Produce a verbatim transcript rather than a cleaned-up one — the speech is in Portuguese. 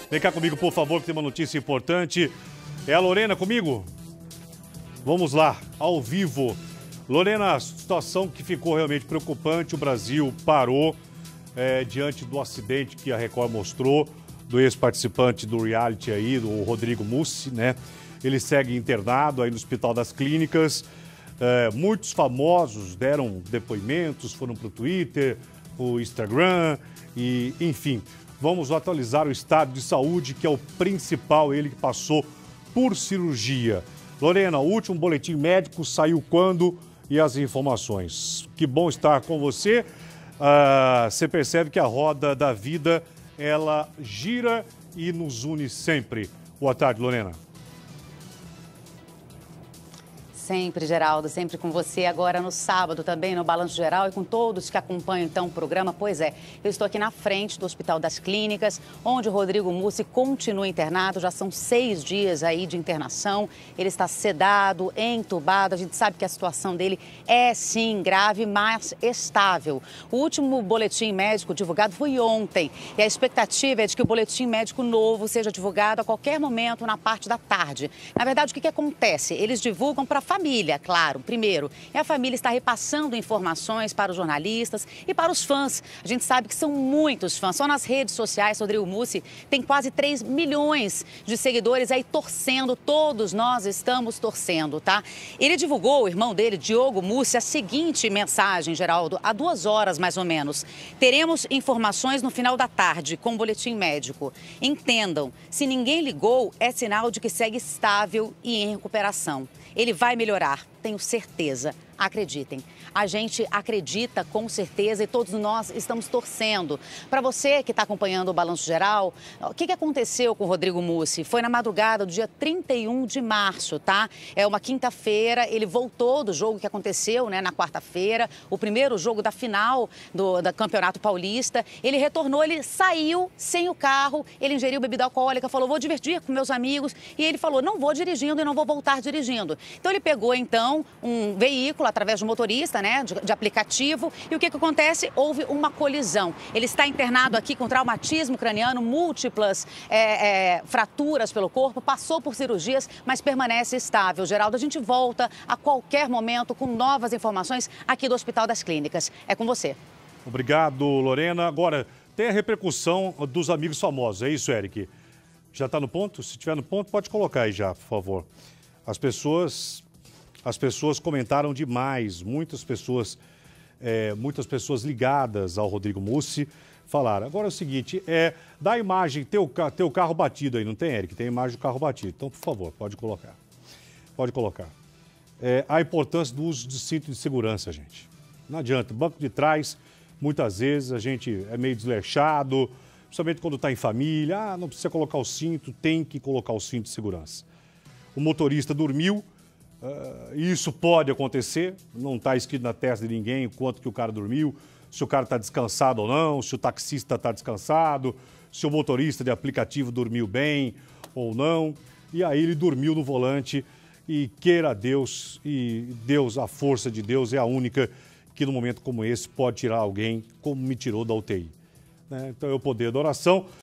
Vem cá comigo, por favor, que tem uma notícia importante. É a Lorena comigo? Vamos lá, ao vivo. Lorena, a situação que ficou realmente preocupante, o Brasil parou é, diante do acidente que a Record mostrou, do ex-participante do reality aí, do Rodrigo Mussi, né? Ele segue internado aí no Hospital das Clínicas. É, muitos famosos deram depoimentos, foram para o Twitter, para o Instagram, e enfim. Vamos atualizar o estado de saúde, que é o principal, ele que passou por cirurgia. Lorena, o último boletim médico saiu quando e as informações? Que bom estar com você. Ah, você percebe que a roda da vida, ela gira e nos une sempre. Boa tarde, Lorena. Sempre, Geraldo, sempre com você. Agora no sábado também, no Balanço Geral, e com todos que acompanham então o programa. Pois é, eu estou aqui na frente do Hospital das Clínicas, onde o Rodrigo Mussi continua internado. Já são seis dias aí de internação. Ele está sedado, entubado. A gente sabe que a situação dele é sim grave, mas estável. O último boletim médico divulgado foi ontem. E a expectativa é de que o boletim médico novo seja divulgado a qualquer momento na parte da tarde. Na verdade, o que, que acontece? Eles divulgam para a família, claro, primeiro. E a família está repassando informações para os jornalistas e para os fãs. A gente sabe que são muitos fãs. Só nas redes sociais, Rodrigo Mussi tem quase três milhões de seguidores aí torcendo. Todos nós estamos torcendo, tá? Ele divulgou, o irmão dele, Diogo Mussi, a seguinte mensagem, Geraldo, há duas horas mais ou menos. Teremos informações no final da tarde com o boletim médico. Entendam, se ninguém ligou, é sinal de que segue estável e em recuperação. Ele vai melhorar, tenho certeza. Acreditem. A gente acredita com certeza e todos nós estamos torcendo. Para você que está acompanhando o Balanço Geral, o que, que aconteceu com o Rodrigo Mussi? Foi na madrugada do dia trinta e um de março, tá? É uma quinta-feira, ele voltou do jogo que aconteceu, né, na quarta-feira, o primeiro jogo da final do, do Campeonato Paulista. Ele retornou, ele saiu sem o carro, ele ingeriu bebida alcoólica, falou, vou divertir com meus amigos. E ele falou, não vou dirigindo e não vou voltar dirigindo. Então ele pegou, então, um veículo através do motorista, né, de, de aplicativo, e o que, que acontece? Houve uma colisão. Ele está internado aqui com traumatismo craniano, múltiplas é, é, fraturas pelo corpo, passou por cirurgias, mas permanece estável. Geraldo, a gente volta a qualquer momento com novas informações aqui do Hospital das Clínicas. É com você. Obrigado, Lorena. Agora, tem a repercussão dos amigos famosos, é isso, Eric? Já está no ponto? Se estiver no ponto, pode colocar aí já, por favor. As pessoas... As pessoas comentaram demais, muitas pessoas, é, muitas pessoas ligadas ao Rodrigo Mussi falaram. Agora é o seguinte, é, dá a imagem, teu, teu carro batido aí, não tem, Eric? Tem a imagem do carro batido. Então, por favor, pode colocar. Pode colocar. É, a importância do uso de cinto de segurança, gente. Não adianta, banco de trás, muitas vezes a gente é meio desleixado, principalmente quando está em família. Ah, não precisa colocar o cinto, tem que colocar o cinto de segurança. O motorista dormiu. Uh, isso pode acontecer, não está escrito na testa de ninguém quanto que o cara dormiu, se o cara está descansado ou não, se o taxista está descansado, se o motorista de aplicativo dormiu bem ou não. E aí ele dormiu no volante e queira Deus, e Deus, a força de Deus é a única que num momento como esse pode tirar alguém como me tirou da U T I. Né? Então é o poder da oração.